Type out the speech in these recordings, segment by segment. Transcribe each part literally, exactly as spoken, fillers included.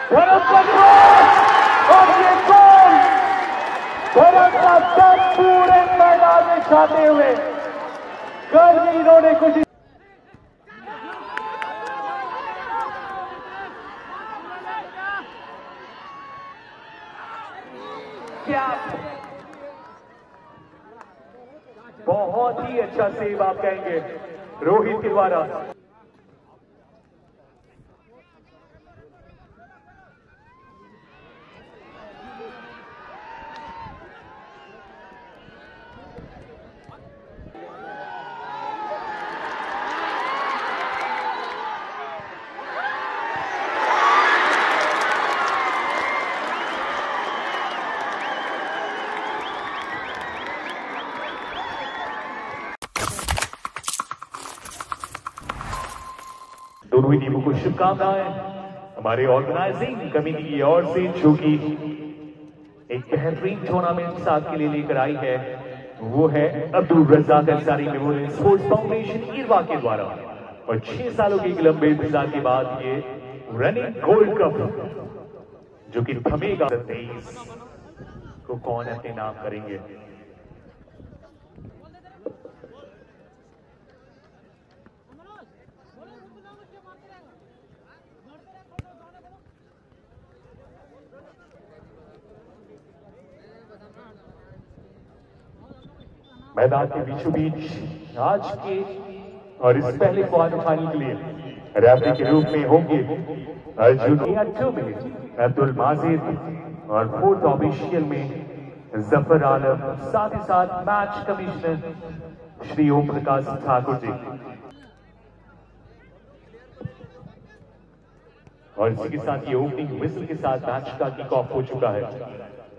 धर्म का गोल और ये गोल धर्म का दम पूरे मैदान में छाते हुए कल इन्होंने कुछ क्या बहुत ही अच्छा सेव आप कहेंगे रोहित के द्वारा। दोनों ही टीमों को शुभकामनाएं हमारे ऑर्गेनाइजिंग कमेटी की ओर से, जो कि एक बेहतरीन टूर्नामेंट साथ के लिए लेकर आई है। वो है Abdul Razzaq Ansari memorial sports foundation Irwa के द्वारा। और छह सालों के लंबे इंतजार के बाद ये रनिंग गोल्ड कप जो कि थमेगा तेईस को कौन अपने नाम करेंगे। मैदान के बीचों बीच आज के और इस पहले क्वार्टर फाइनल के लिए रेफरी के रूप में होंगे अर्जुन टू मिनट अब्दुल माजिद और फोर्थ ऑफिशियल में जफर आलम, साथ ही साथ मैच कमिश्नर श्री ओम प्रकाश ठाकुर जी। और इसी के साथ ये ओपनिंग विसल के साथ मैच का किक ऑफ हो चुका है।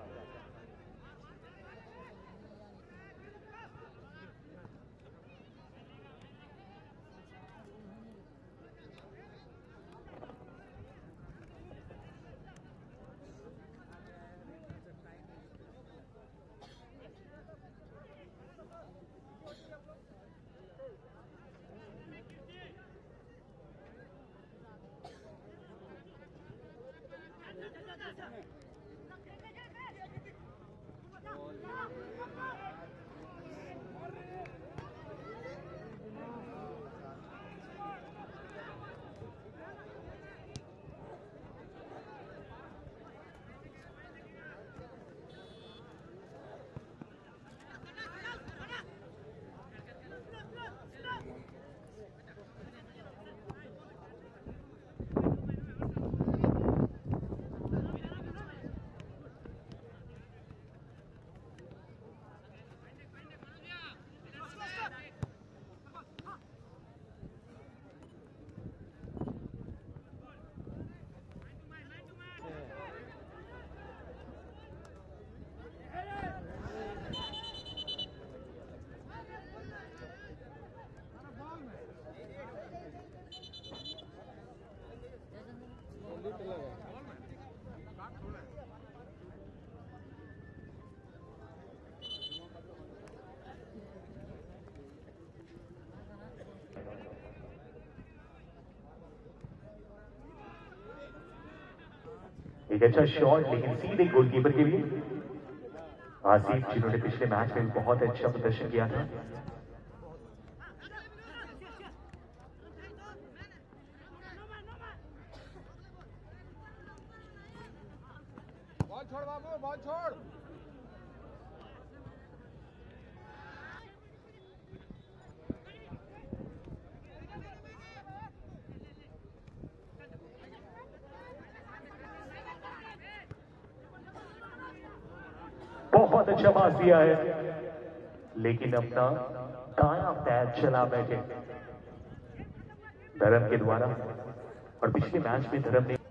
एक अच्छा शॉट, लेकिन सीधे गोलकीपर के लिए आसिफ, जिन्होंने पिछले मैच में बहुत अच्छा प्रदर्शन किया था। बॉल छोड़ बाबू, बॉल छोड़। बहुत अच्छा पास दिया है, लेकिन अपना दायां पैर चला बैठे धर्म के द्वारा। और पिछले मैच में धर्म ने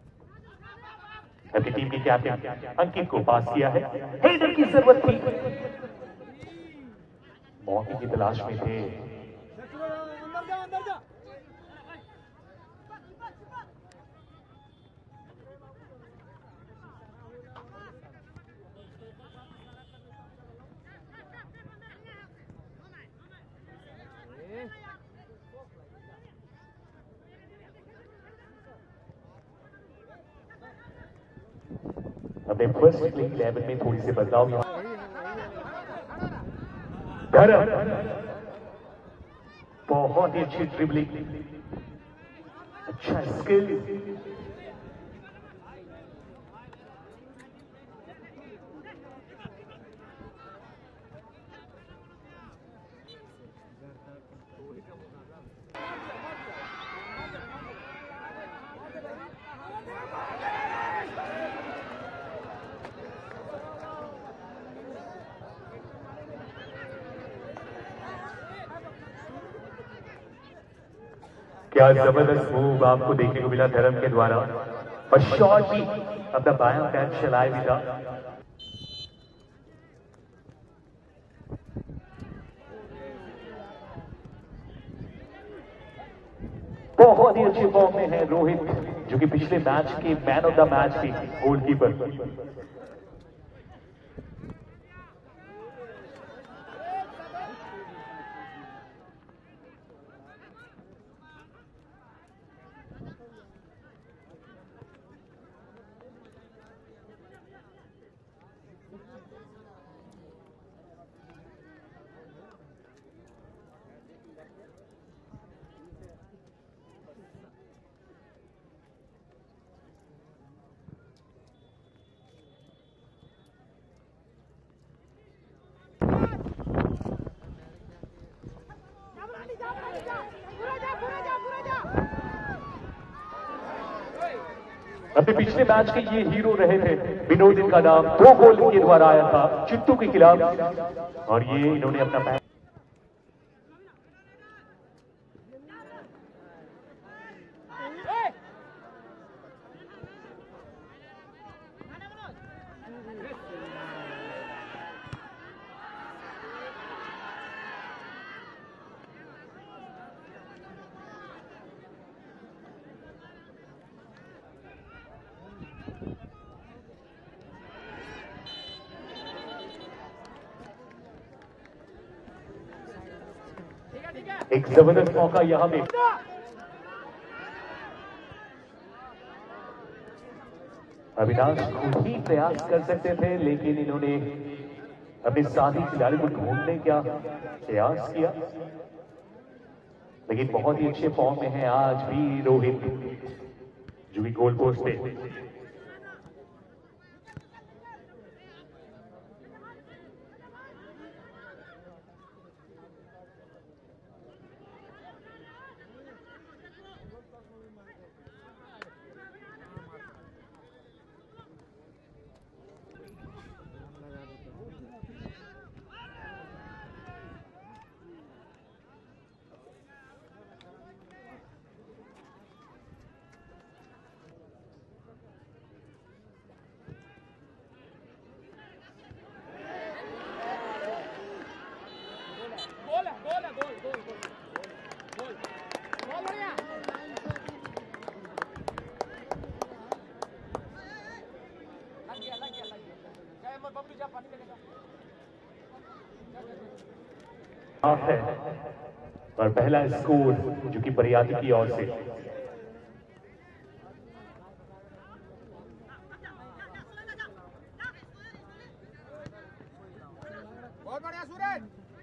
अपनी टीम के कैप्टन अंकित को पास किया है। हेडर की जरूरत थी, मौके की तलाश में थे। अपने फर्स्ट प्लेइंग इलेवन में थोड़ी सी बदलाव यहाँ धर्म बहुत ही अच्छी ड्रिबलिंग, अच्छा स्किल, क्या जबरदस्त मूव आपको देखने को मिला धर्म के द्वारा, और शॉट भी अपना बायां पैर चलाए भी था। बहुत ही अच्छे फॉर्म में है रोहित, जो कि पिछले मैच के मैन ऑफ द मैच के गोलकीपर। अपने पिछले मैच के ये हीरो रहे थे विनोद, इनका नाम दो गोल के द्वारा आया था चित्तू के खिलाफ, और ये इन्होंने अपना मैच एक जबरदस्त मौका यहां पे। अविनाश खुद ही प्रयास कर सकते थे, लेकिन इन्होंने अपने साथी खिलाड़ी को ढूंढने का प्रयास किया, लेकिन बहुत ही अच्छे फॉर्म में है आज भी रोहित, जो भी गोल पोस्ट पे। है और पहला स्कोर जो कि बरियाती की ओर से। बहुत बढ़िया सूरज।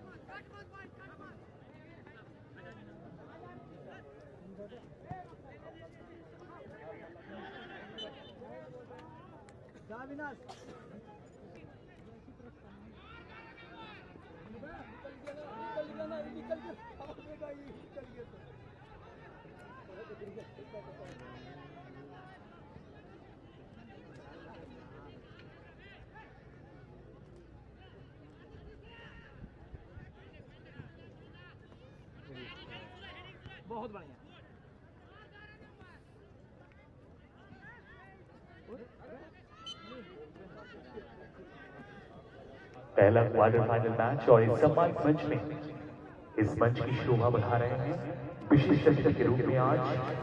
बहुत बढ़िया। पहला क्वार्टर फाइनल मैच, और इस सम्मान मंच में इस मंच की शोभा बढ़ा रहे हैं विशेष अतिथि के रूप में आज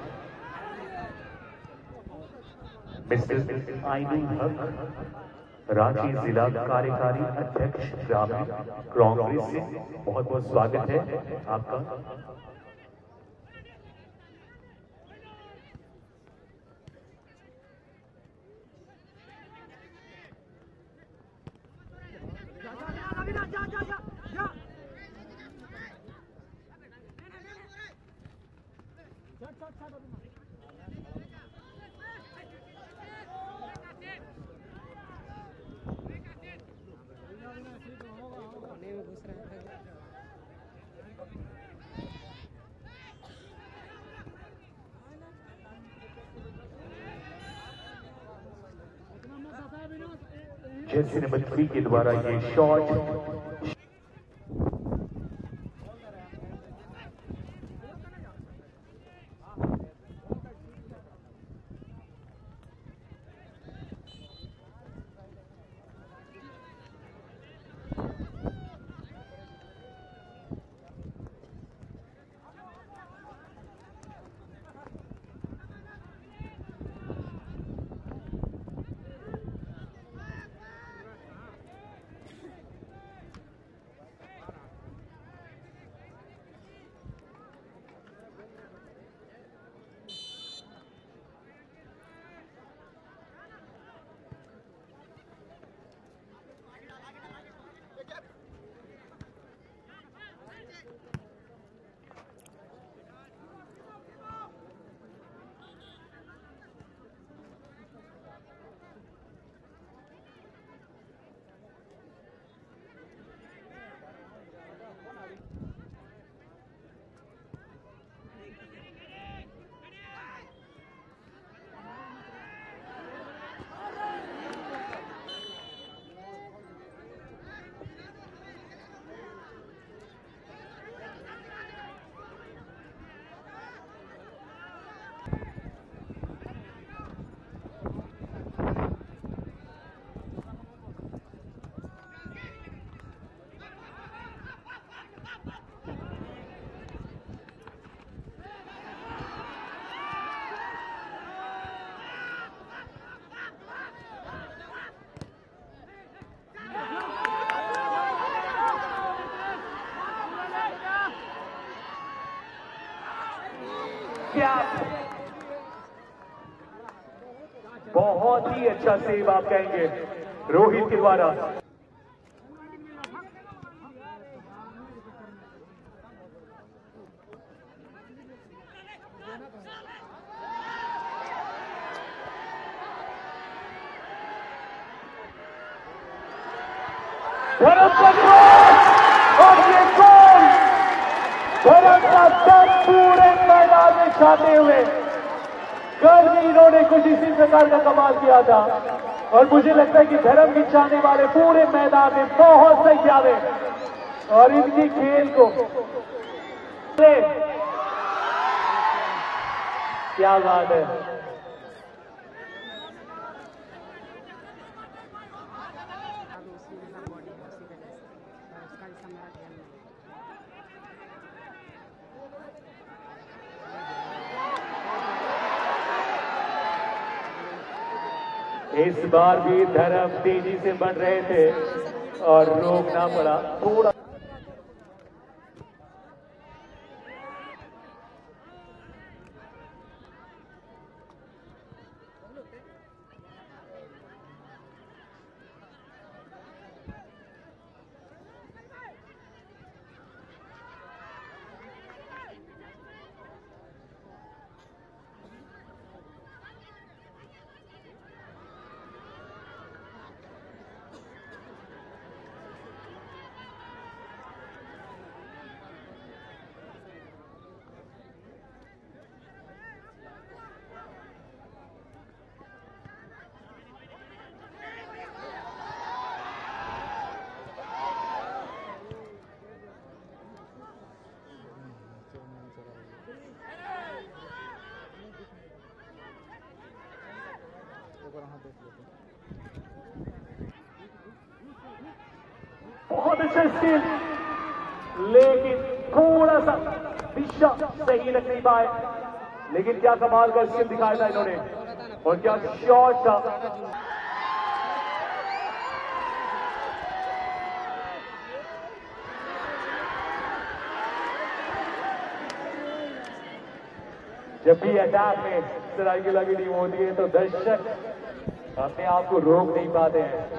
मिस्टर आइनुल हक, रांची जिला कार्यकारी अध्यक्ष ग्रामीण कांग्रेस से। बहुत बहुत स्वागत है आपका। जर्सी नंबर थ्री के द्वारा ये शॉट बहुत ही अच्छा सेव आप कहेंगे रोहित के द्वारा। धर्म का और ये गोल धर्म का दम पूरे मैदान में छाते हुए कल भी इन्होंने कुछ इसी प्रकार का कमाल किया था और मुझे लगता है कि धर्म की चाहने वाले पूरे मैदान में बहुत संख्या में और इनकी खेल को क्या बात है। इस बार भी धर्म तेजी से बढ़ रहे थे और रोकना पड़ा थोड़ा। बहुत अच्छा स्टील लेकिन थोड़ा सा दिशा सही लग नहीं पाए, लेकिन क्या कमाल का स्टील दिखाया था इन्होंने और क्या शॉट था। जब भी अटैक में सरायकेला की टीम होती है तो दर्शक अपने आप को रोक नहीं पाते हैं।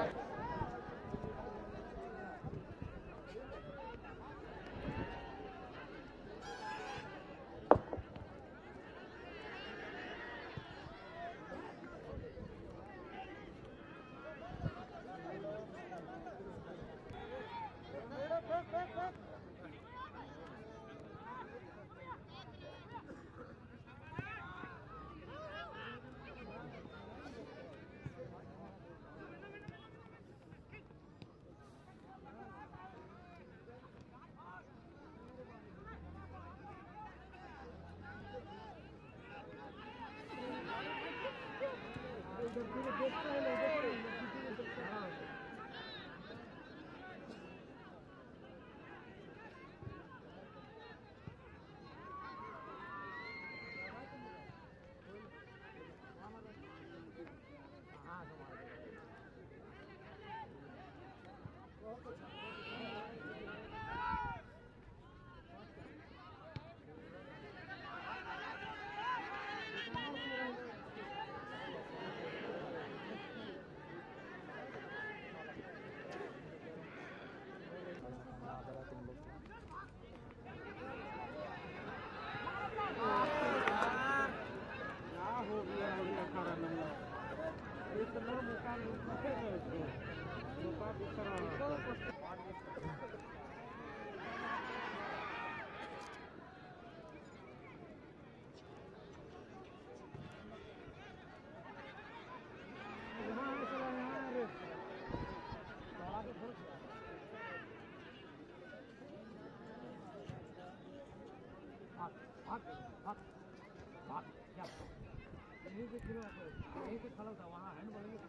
यहीं से खड़ा था वहाँ हैंड बॉलिंग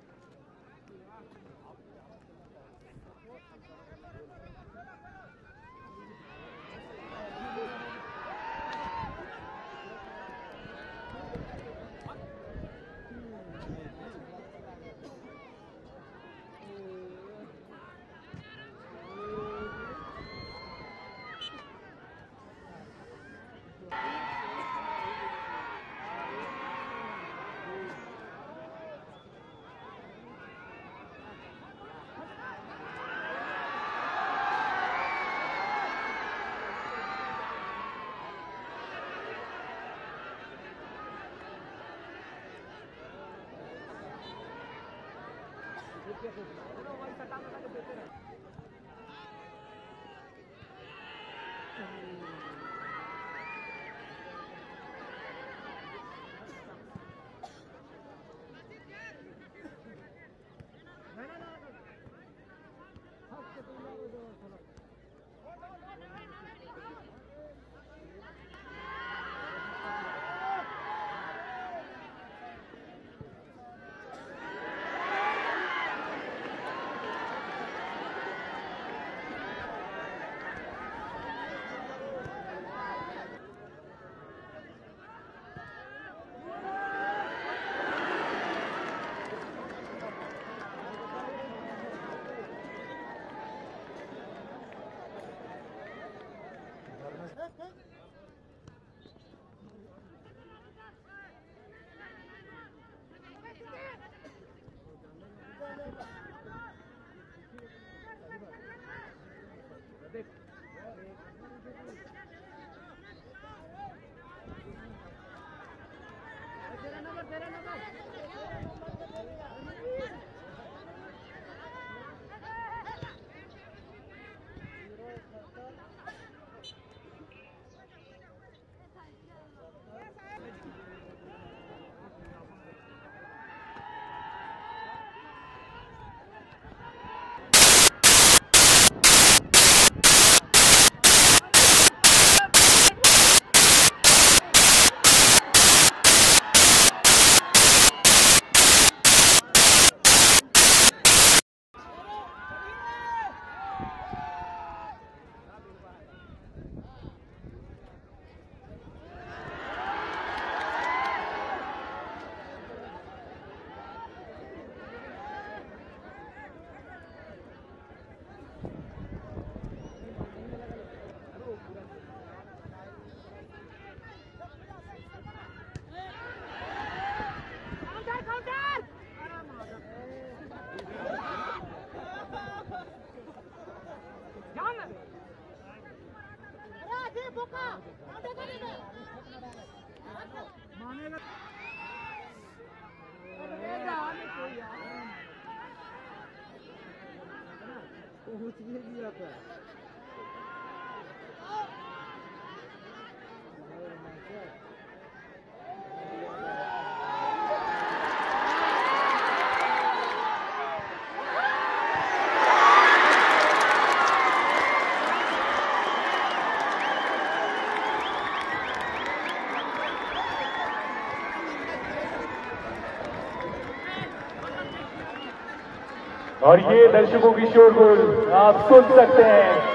और ये दर्शकों की शोरगुल आप सुन सकते हैं।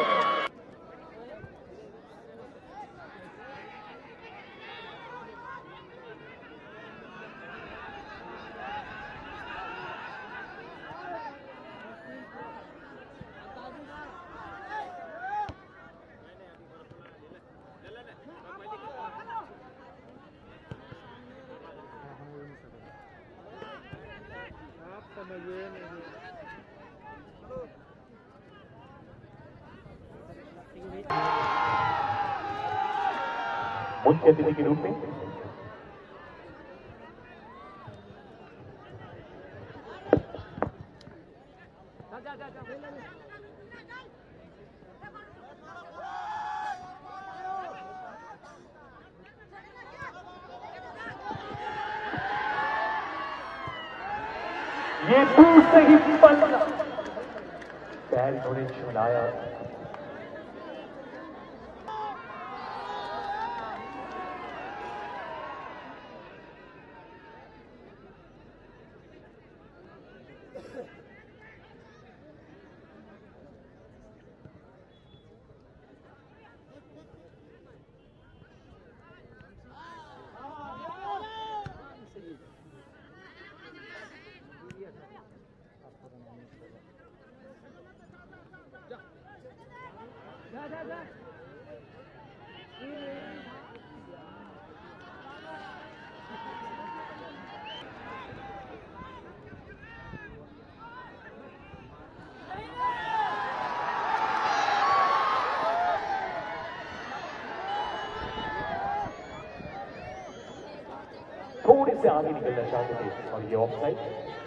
मुख्य अतिथि के रूप में ये दूर से ही पलटा पैर थोड़े छुलाया। थोड़े से आगे निकलना चाहते थे और ये ऑफसाइड।